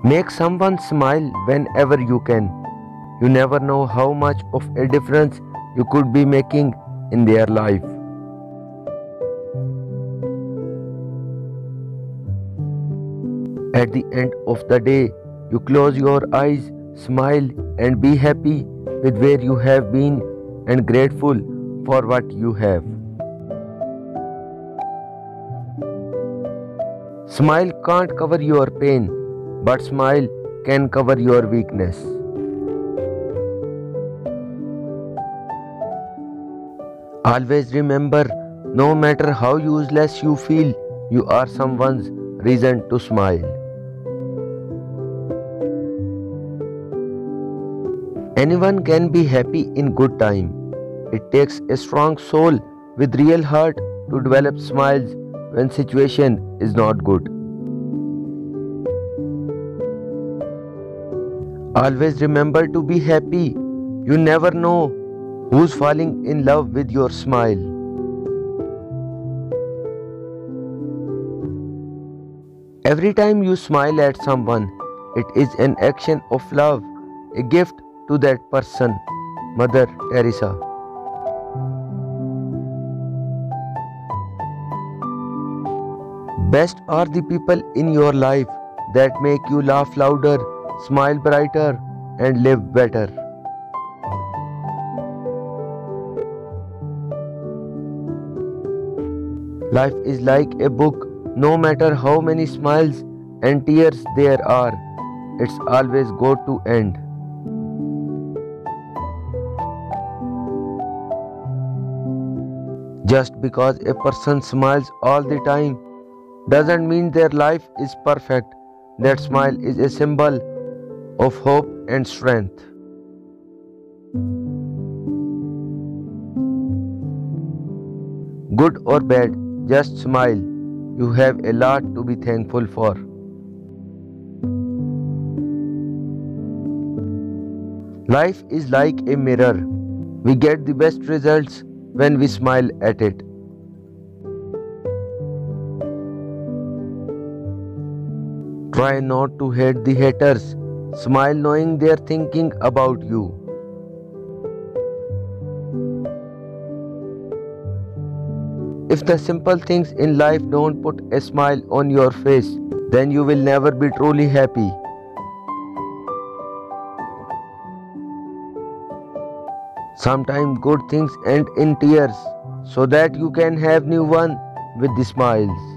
Make someone smile whenever you can. You never know how much of a difference you could be making in their life. At the end of the day, you close your eyes, smile, and be happy with where you have been and grateful for what you have. Smile can't cover your pain, but smile can cover your weakness. Always remember, no matter how useless you feel, you are someone's reason to smile. Anyone can be happy in good time. It takes a strong soul with real heart to develop smiles when situation is not good. Always remember to be happy. You never know who's falling in love with your smile. Every time you smile at someone, it is an action of love, a gift to that person. Mother Teresa. Best are the people in your life that make you laugh louder, smile brighter, and live better. Life is like a book. No matter how many smiles and tears there are, it's always got to end. Just because a person smiles all the time doesn't mean their life is perfect. That smile is a symbol of hope and strength. Good or bad, just smile. You have a lot to be thankful for. Life is like a mirror. We get the best results when we smile at it. Try not to hate the haters. Smile knowing they're thinking about you. If the simple things in life don't put a smile on your face, then you will never be truly happy. Sometimes good things end in tears, so that you can have new one with the smiles.